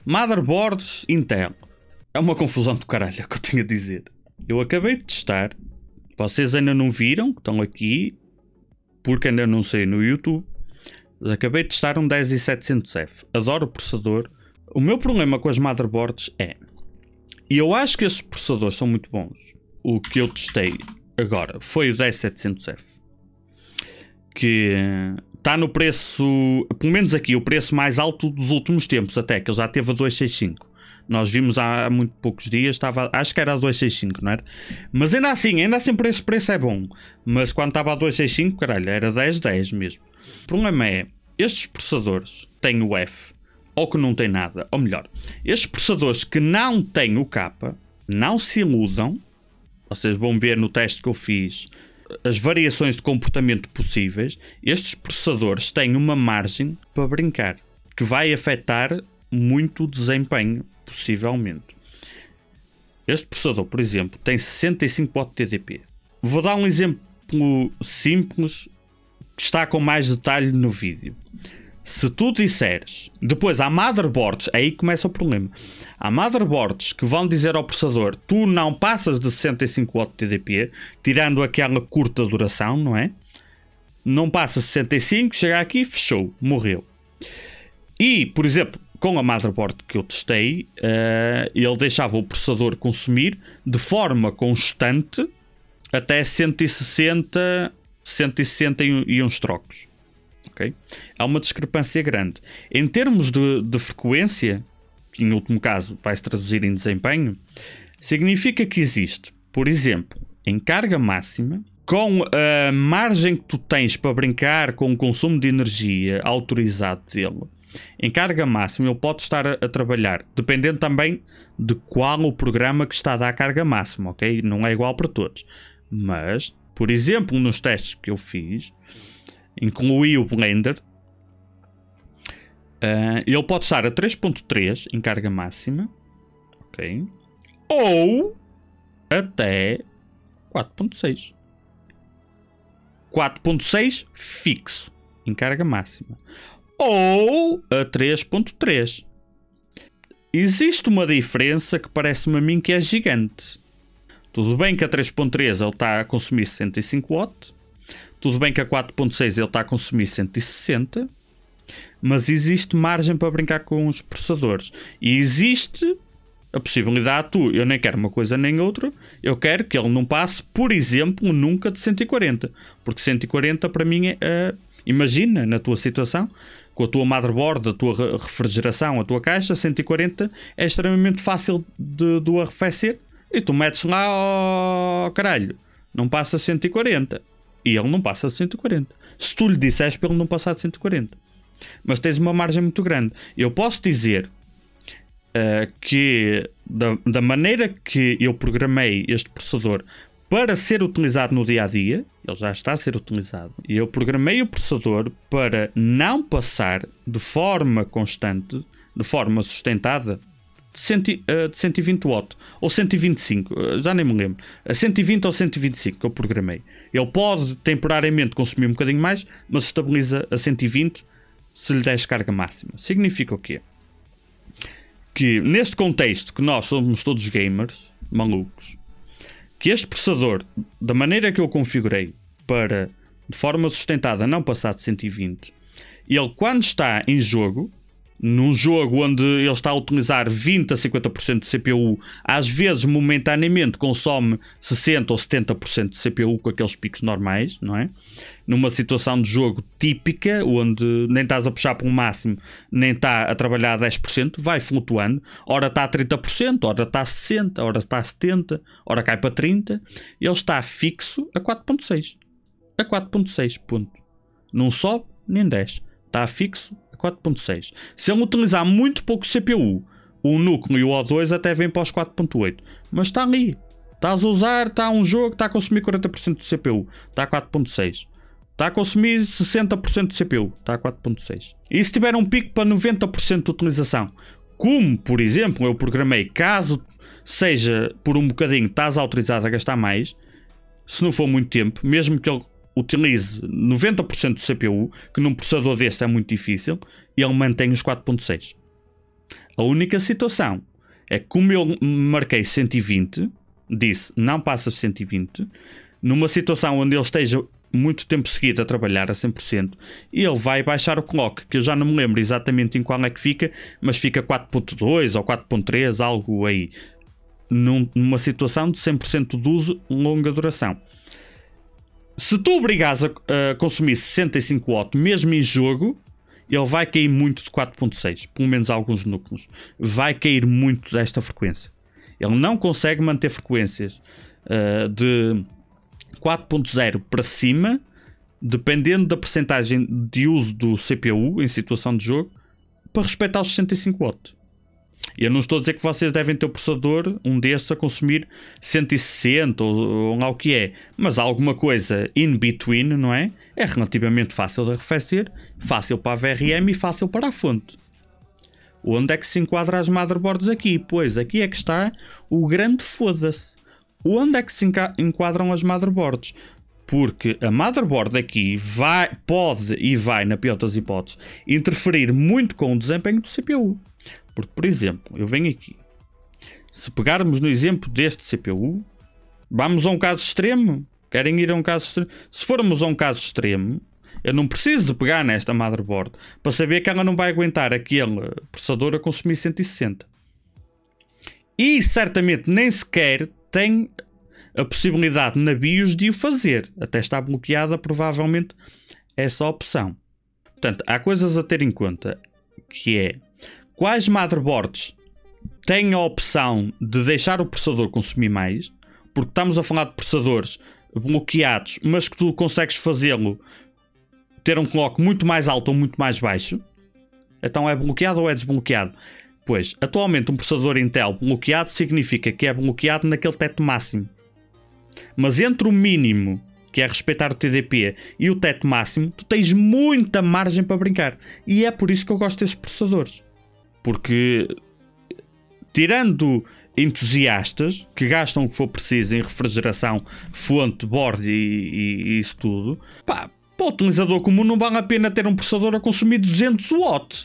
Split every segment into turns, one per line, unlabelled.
Motherboards Intel. É uma confusão do caralho, é o que eu tenho a dizer. Eu acabei de testar. Vocês ainda não viram, estão aqui, porque ainda não sei no YouTube. Acabei de testar um 10700F. Adoro o processador. O meu problema com as motherboards é... E eu acho que esses processadores são muito bons. O que eu testei agora foi o 10700F. Que está no preço... Pelo menos aqui, o preço mais alto dos últimos tempos até. Que ele já teve a 265. Nós vimos há muito poucos dias. Acho que era a 265, não era? Mas ainda assim por esse preço é bom. Mas quando estava a 265, caralho, era 1010 mesmo. O problema é... Estes processadores têm o F... Ou que não tem nada, ou melhor, estes processadores que não têm o K, não se iludam. Vocês vão ver no teste que eu fiz as variações de comportamento possíveis. Estes processadores têm uma margem para brincar, que vai afetar muito o desempenho, possivelmente. Este processador, por exemplo, tem 65 watts de TDP. Vou dar um exemplo simples, que está com mais detalhe no vídeo. Se tu disseres... Depois há motherboards, aí começa o problema. Há motherboards que vão dizer ao processador: tu não passas de 65 watts de TDP, tirando aquela curta duração, não é? Não passa 65, chega aqui, fechou, morreu. E, por exemplo, com a motherboard que eu testei, ele deixava o processador consumir de forma constante até 160 e uns trocos. Okay? Há uma discrepância grande. Em termos de frequência, que em último caso vai-se traduzir em desempenho, significa que existe, por exemplo, em carga máxima, com a margem que tu tens para brincar com o consumo de energia autorizado dele, em carga máxima ele pode estar a trabalhar, dependendo também de qual o programa que está a dar carga máxima, ok? Não é igual para todos. Mas, por exemplo, nos testes que eu fiz, incluí o Blender, ele pode estar a 3.3 em carga máxima, ok? Ou até 4.6. 4.6 fixo em carga máxima. Ou a 3.3. Existe uma diferença que parece-me a mim que é gigante. Tudo bem que a 3.3 ele está a consumir 65 watts. Tudo bem que a 4.6 ele está a consumir 160, mas existe margem para brincar com os processadores. E existe a possibilidade, eu nem quero uma coisa nem outra, eu quero que ele não passe, por exemplo, nunca de 140. Porque 140 para mim é, imagina, na tua situação, com a tua motherboard, a tua refrigeração, a tua caixa, 140 é extremamente fácil de arrefecer. E tu metes lá, oh, caralho, não passa 140. E ele não passa de 140. Se tu lhe disseres para ele não passar de 140. Mas tens uma margem muito grande. Eu posso dizer que da maneira que eu programei este processador para ser utilizado no dia a dia, ele já está a ser utilizado, e eu programei o processador para não passar de forma constante, de forma sustentada, de 120 watts ou 125, já nem me lembro, a 120 ou 125 que eu programei. Ele pode temporariamente consumir um bocadinho mais, mas estabiliza a 120 se lhe des carga máxima. Significa o quê? Que neste contexto que nós somos todos gamers malucos, que este processador, da maneira que eu configurei para de forma sustentada não passar de 120, ele quando está em jogo, num jogo onde ele está a utilizar 20 a 50% de CPU, às vezes momentaneamente consome 60 ou 70% de CPU com aqueles picos normais, não é? Numa situação de jogo típica, onde nem estás a puxar para um máximo, nem está a trabalhar a 10%, vai flutuando. Ora está a 30%, ora está a 60%, ora está a 70%, ora cai para 30%. Ele está fixo a 4.6. A 4.6, ponto. Não sobe nem desce. Está fixo 4.6. Se ele utilizar muito pouco CPU, o núcleo e o O2 até vem para os 4.8. Mas está ali. Estás a usar, está um jogo, está a consumir 40% de CPU. Está a 4.6. Está a consumir 60% de CPU. Está a 4.6. E se tiver um pico para 90% de utilização, como, por exemplo, eu programei, caso seja por um bocadinho, estás autorizado a gastar mais, se não for muito tempo, mesmo que ele utilize 90% do CPU, que num processador deste é muito difícil, e ele mantém os 4.6. A única situação é que, como eu marquei 120, disse não passas 120, numa situação onde ele esteja muito tempo seguido a trabalhar a 100%, ele vai baixar o clock, que eu já não me lembro exatamente em qual é que fica, mas fica 4.2 ou 4.3, algo aí, numa situação de 100% de uso, longa duração. Se tu obrigares a consumir 65 watts, mesmo em jogo, ele vai cair muito de 4.6, pelo menos alguns núcleos. Vai cair muito desta frequência. Ele não consegue manter frequências de 4.0 para cima, dependendo da percentagem de uso do CPU em situação de jogo, para respeitar os 65 watts. Eu não estou a dizer que vocês devem ter o processador, um desses, a consumir 160 ou lá o que é, mas alguma coisa in between, não é? É relativamente fácil de arrefecer, fácil para a VRM e fácil para a fonte. Onde é que se enquadra as motherboards aqui? Pois, aqui é que está o grande foda-se. Onde é que se enquadram as motherboards? Porque a motherboard aqui pode e vai, na pior das hipóteses, interferir muito com o desempenho do CPU. Porque, por exemplo, eu venho aqui. Se pegarmos no exemplo deste CPU, vamos a um caso extremo. Querem ir a um caso extremo? Se formos a um caso extremo, eu não preciso de pegar nesta motherboard para saber que ela não vai aguentar aquele processador a consumir 160. E certamente nem sequer tem a possibilidade na BIOS de o fazer. Até está bloqueada provavelmente essa opção. Portanto, há coisas a ter em conta, que é quais motherboards têm a opção de deixar o processador consumir mais, porque estamos a falar de processadores bloqueados, mas que tu consegues fazê-lo ter um clock muito mais alto ou muito mais baixo. Então é bloqueado ou é desbloqueado? Pois, atualmente um processador Intel bloqueado significa que é bloqueado naquele teto máximo. Mas entre o mínimo, que é respeitar o TDP, e o teto máximo, tu tens muita margem para brincar. E é por isso que eu gosto destes processadores. Porque, tirando entusiastas que gastam o que for preciso em refrigeração, fonte, board e isso tudo, pá, para o utilizador comum não vale a pena ter um processador a consumir 200 watts.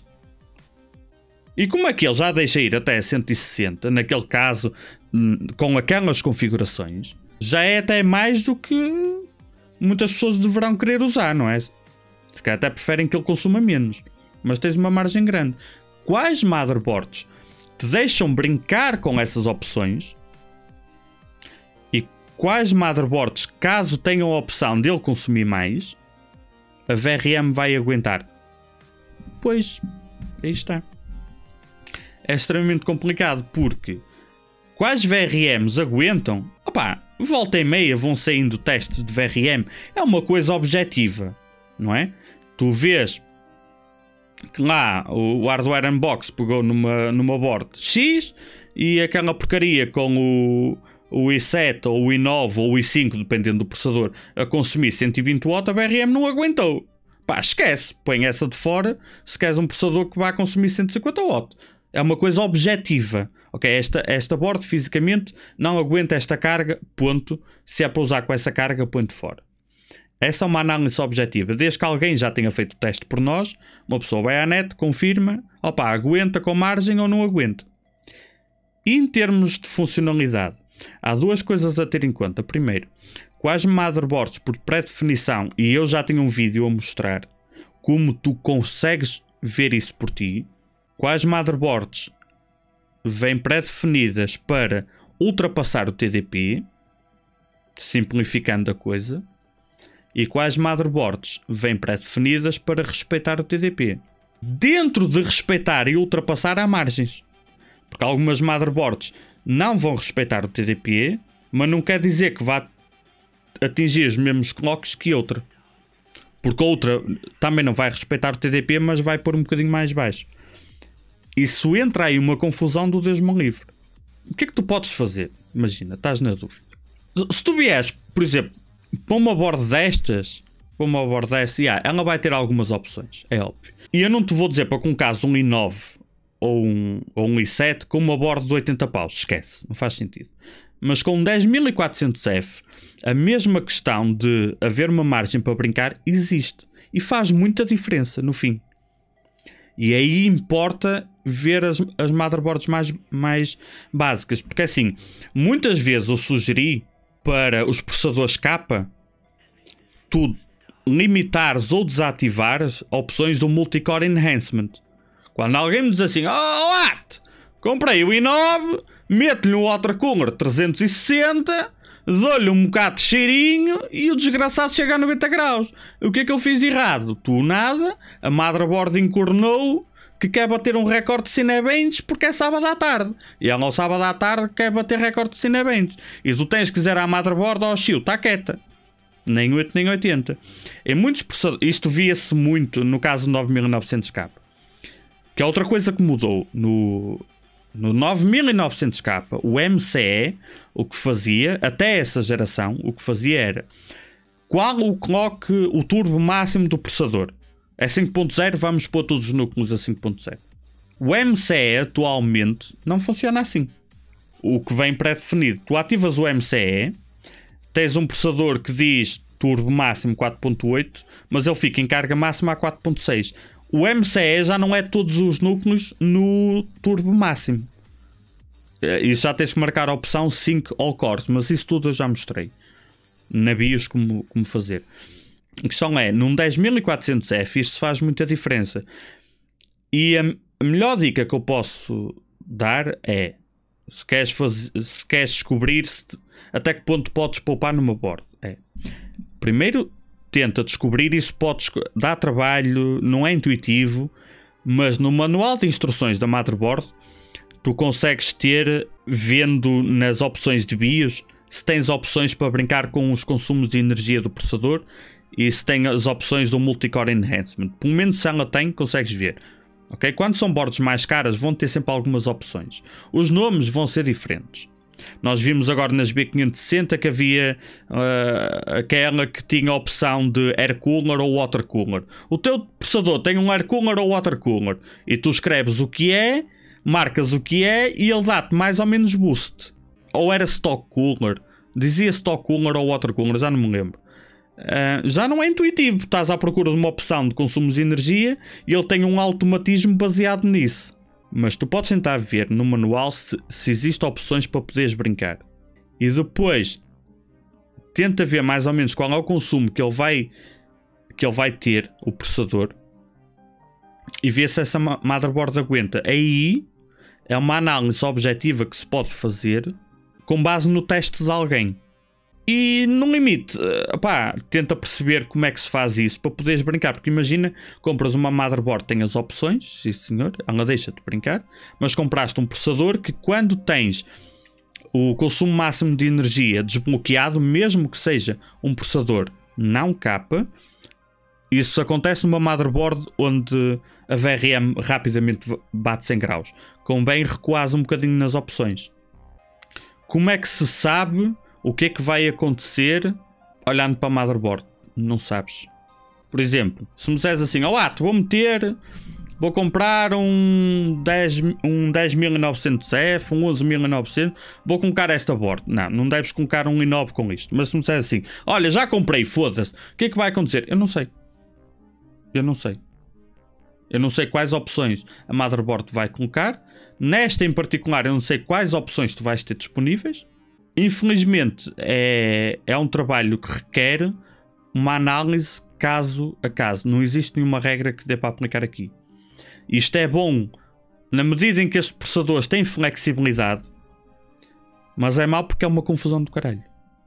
E como aquele já deixa ir até 160, naquele caso, com aquelas configurações, já é até mais do que muitas pessoas deverão querer usar, não é? Se calhar até preferem que ele consuma menos, mas tens uma margem grande. Quais motherboards te deixam brincar com essas opções? E quais motherboards, caso tenham a opção dele consumir mais, a VRM vai aguentar? Pois, aí está. É extremamente complicado, porque quais VRMs aguentam? Opá, volta e meia vão saindo testes de VRM. É uma coisa objetiva, não é? Tu vês que lá o Hardware Unbox pegou numa board X e aquela porcaria com o i7 ou o i9 ou o i5, dependendo do processador, a consumir 120 watts, a VRM não aguentou. Pá, esquece, põe essa de fora se queres um processador que vai consumir 150 watts. É uma coisa objetiva. Ok, esta board fisicamente não aguenta esta carga, ponto. Se é para usar com essa carga, põe de fora. Essa é uma análise objetiva. Desde que alguém já tenha feito o teste por nós, uma pessoa vai à net, confirma, opa, aguenta com margem ou não aguenta. E em termos de funcionalidade, há duas coisas a ter em conta. Primeiro, quais motherboards por pré-definição, e eu já tenho um vídeo a mostrar como tu consegues ver isso por ti, quais motherboards vêm pré-definidas para ultrapassar o TDP, simplificando a coisa, e quais motherboards vêm pré-definidas para respeitar o TDP. Dentro de respeitar e ultrapassar há margens, porque algumas motherboards não vão respeitar o TDP, mas não quer dizer que vá atingir os mesmos clocks que outra, porque outra também não vai respeitar o TDP, mas vai pôr um bocadinho mais baixo. Isso entra aí uma confusão do Deus me livre. O que é que tu podes fazer? Imagina, estás na dúvida. Se tu vieres, por exemplo, para uma board destas, ela vai ter algumas opções, é óbvio. E eu não te vou dizer para colocares um i9 ou um i7 com uma board de 80 paus, esquece, não faz sentido. Mas com um 10400F, a mesma questão de haver uma margem para brincar existe. E faz muita diferença no fim. E aí importa ver as motherboards mais básicas. Porque assim, muitas vezes eu sugeri para os processadores K, tu limitares ou desativares opções do Multicore Enhancement. Quando alguém me diz assim, comprei o i9, meto-lhe um watercooler 360, dou-lhe um bocado de cheirinho e o desgraçado chega a 90 graus. O que é que eu fiz de errado? Tu nada, a motherboard encornou que quer bater um recorde de Cinebench porque é sábado à tarde. E ela ao sábado à tarde quer bater recorde de Cinebench. E tu tens que dizer à motherboard, chill, está quieta. Nem 8 nem 80. Em muitos processadores, isto via-se muito no caso do 9900K. Que é outra coisa que mudou no 9900K, o MCE, o que fazia, até essa geração, o que fazia era qual o clock, o turbo máximo do processador. É 5.0, vamos pôr todos os núcleos a 5.0. O MCE atualmente não funciona assim. O que vem pré-definido, tu ativas o MCE, tens um processador que diz turbo máximo 4.8, mas ele fica em carga máxima a 4.6. O MCE já não é todos os núcleos no turbo máximo. Isso já tens que marcar a opção Sync All Cores, mas isso tudo eu já mostrei na BIOS como fazer. A questão é, num 10400F isto faz muita diferença. E a melhor dica que eu posso dar é, se queres descobrir até que ponto podes poupar numa board, primeiro tenta descobrir isso, pode dar trabalho, não é intuitivo, mas no manual de instruções da motherboard tu consegues ter, vendo nas opções de BIOS, se tens opções para brincar com os consumos de energia do processador e se tem as opções do Multicore Enhancement. Pelo menos se ela tem, consegues ver. Okay? Quando são boards mais caras vão ter sempre algumas opções. Os nomes vão ser diferentes. Nós vimos agora nas B560 que havia aquela que tinha a opção de Air Cooler ou Water Cooler. O teu processador tem um Air Cooler ou Water Cooler e tu escreves o que é, marcas o que é e ele dá-te mais ou menos boost. Ou era Stock Cooler, dizia Stock Cooler ou Water Cooler, já não me lembro. Já não é intuitivo, estás à procura de uma opção de consumos de energia e ele tem um automatismo baseado nisso. Mas tu podes tentar ver no manual se existem opções para poderes brincar. E depois tenta ver mais ou menos qual é o consumo que ele vai ter, o processador, e ver se essa motherboard aguenta. Aí é uma análise objetiva que se pode fazer com base no teste de alguém. E no limite, tenta perceber como é que se faz isso para poderes brincar. Porque imagina, compras uma motherboard, tem as opções, sim senhor, ela deixa-te brincar, mas compraste um processador que quando tens o consumo máximo de energia desbloqueado, mesmo que seja um processador não K, isso acontece numa motherboard onde a VRM rapidamente bate 100 graus. Convém recuar um bocadinho nas opções. Como é que se sabe o que é que vai acontecer olhando para a motherboard? Não sabes. Por exemplo, se me disseres assim, vou comprar um 10900F, um 11900, vou colocar esta board. Não deves colocar um i9 com isto. Mas se me disseres assim, olha, já comprei, foda-se, o que é que vai acontecer? Eu não sei. Eu não sei quais opções a motherboard vai colocar. Nesta em particular, eu não sei quais opções tu vais ter disponíveis. Infelizmente é um trabalho que requer uma análise caso a caso. Não existe nenhuma regra que dê para aplicar aqui. Isto é bom na medida em que estes processadores têm flexibilidade, mas é mau porque é uma confusão do caralho.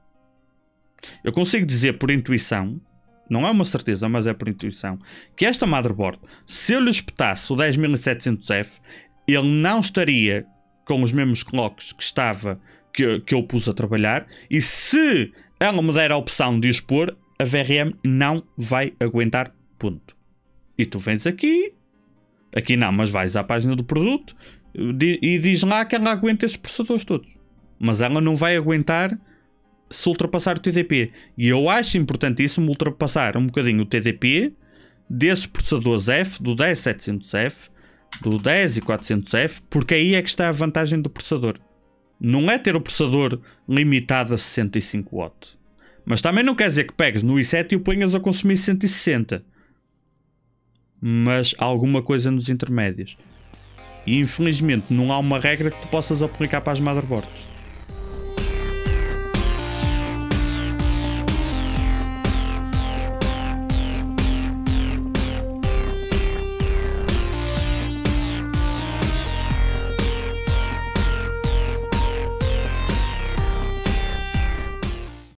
Eu consigo dizer por intuição, não é uma certeza, mas é por intuição, que esta motherboard, se eu lhe espetasse o 10700F, ele não estaria com os mesmos clocks que eu pus a trabalhar, e se ela me der a opção de os pôr, a VRM não vai aguentar, ponto. E tu vens aqui não, mas vais à página do produto e diz lá que ela aguenta esses processadores todos, mas ela não vai aguentar se ultrapassar o TDP. E eu acho importantíssimo ultrapassar um bocadinho o TDP desses processadores F, do 10700F, do 10400F, porque aí é que está a vantagem do processador. Não é ter o processador limitado a 65 watts. Mas também não quer dizer que pegues no i7 e o ponhas a consumir 160. mas há alguma coisa nos intermédios. E infelizmente não há uma regra que tu possas aplicar para as motherboards.